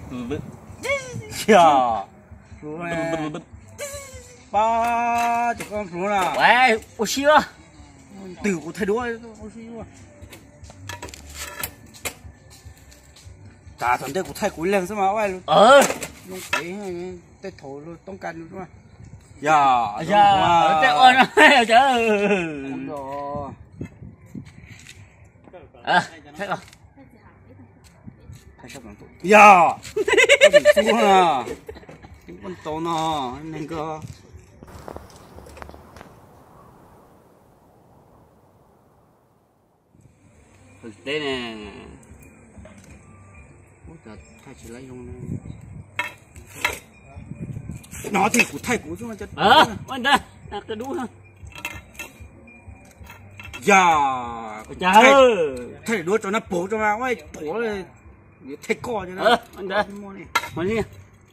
Chà. Ba cho con xuống nào. Vậy, ô xưa. Từ của thầy đuôi, ô xưa. Cả thằng đây của thầy cuối lần sao mà vậy? Nó cái thổi luôn tông canh luôn mà. Dạ, dạ, cái ôn nó trời. Đúng rồi. Thấy không? Thầy sắp làm tội. Dạ. Có gì xuống à? Những con tố nó nên cơ. Thực tế nè. Thầy chỉ lấy dùng này. Nó thì của thầy của chúng ta chất. Bên đây, đặt cái đũa ha. Dạ. Thầy đũa cho nó bổ cho vào ấy, bổ này thầy co cho nó. Bên đây. Bên đi.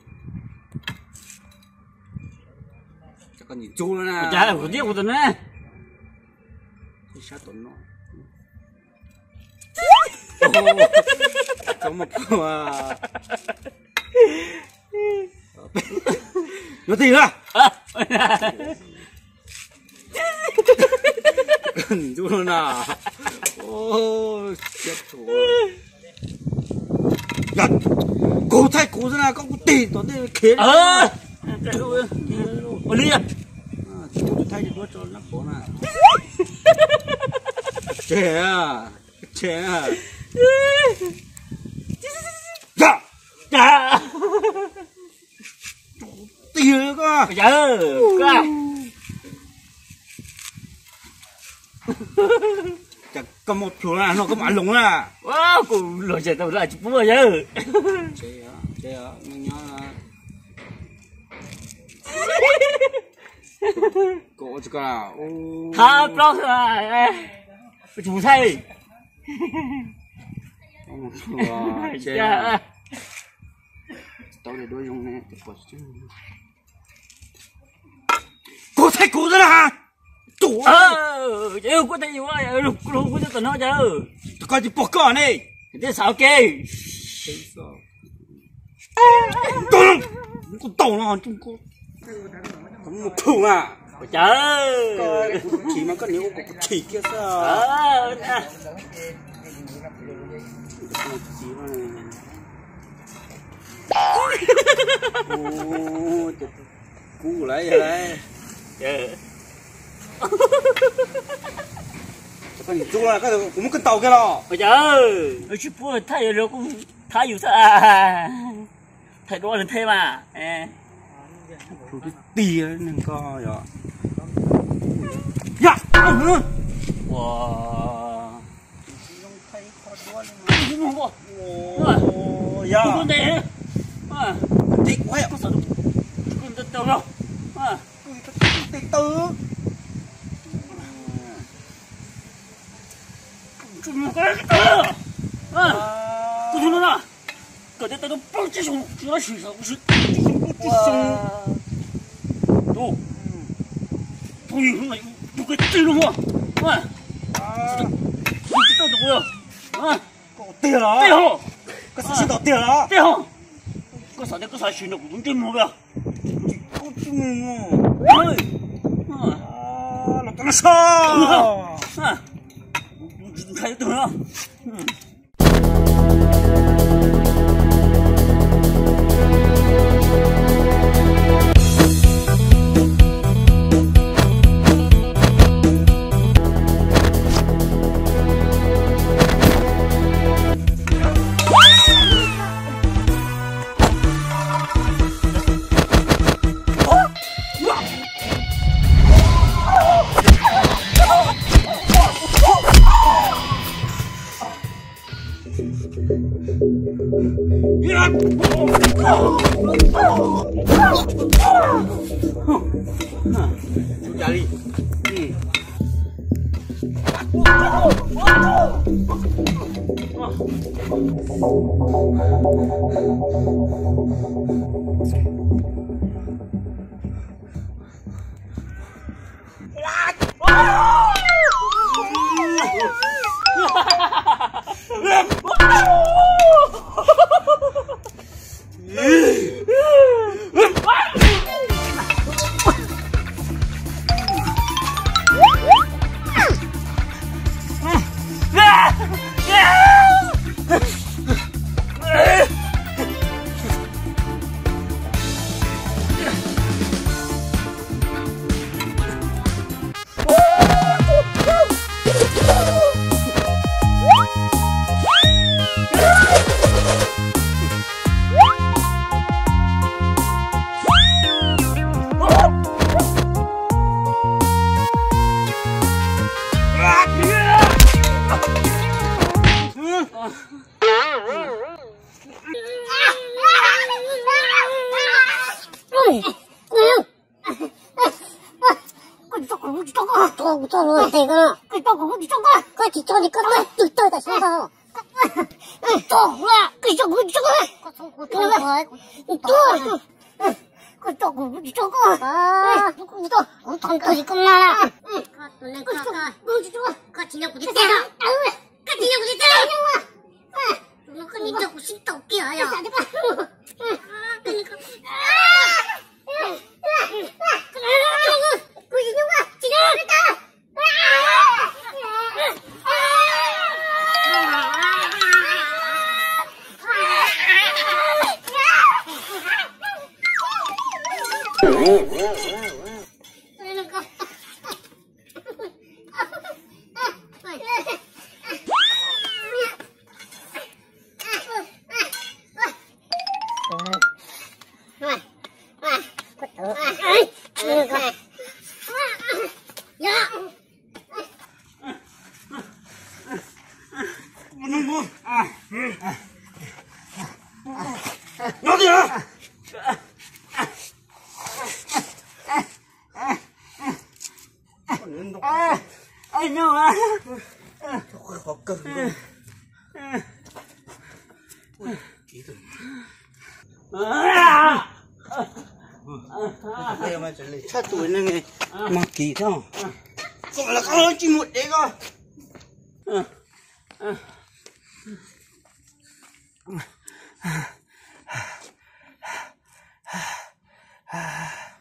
Chắc còn nhìn chú nữa nè. Chả của tiếc của tụi nó. Thì sao tụi nó. Có một à. Nó gì nữa? Cần chú luôn à. Ôi chết rồi. Dạ. Cô thay cô ra nào, con có tiền toàn thế khiến. Ôi ly à. Chú thay thì đuốt cho nó bố nào. Trẻ à. Trẻ à. Dạ. Dạ. Tiền cơ. Dạ. Cơ. Chắc có một chỗ là nó có mã lúng à. Wow, cùng lỗi chạy tao lại chụp bữa chứ. Chế á, mình nhớ là cổ chứ cả. Tha pro rồi. Chủ thầy. Dạ. Tao để đôi dùng này thì có chứ. Cô thầy cô ra hả? Chủ ơi. Chứ có thầy quá, lúc có cho tụi nó chứ. Tụi con chỉ bỏ cỏ này. Thế sao kê? Con tổ nó chúng cô. Có một thùng à. Trời. Chỉ mà có nếu có chỉ kia sao? Cú lấy vậy đấy. Con nhìn chung là cái cũng cần tàu kia lo. Ôi trời. Ôi chứ bữa thầy nó cũng thầyอยู่sao? Thầy đó là thế mà. Cái tìa nên coi rồi. Dạ. Wow. Dạ. Con đây. Thích quá ạ. Con tao tao đâu. Từ từ. 좀 cái tôi nói là cái đấy tao nó bao nhiêu xong nó chỉ là cái đâu tôi không phải tôi cái tiền luôn mà tôi tao đâu à có tiền đó có sự đầu tiền đó có sao đấy có sao chuyện nó cũng tiền mua kìa có tiền mua nó tao nó sao thấy tôi không Chú đi. Tôi luôn thì cái tôi cũng đi trong cái chỉ cho đi cái tôi tôi tại sao đâu tôi là cái tôi cũng đi trong cái tôi cũng đi trong tôi thằng tôi đi con nào tôi lên cái chỉ nhau của đi theo cái chỉ nhau của đi theo nó cái nhìn trong của sinh tộc kia à nó gì hả? Anh đâu à? Khó cưng kỹ rồi. Đây mà trả lời sát tuổi này nghe mà kỹ thôi. Gọi là có chỉ một đấy coi.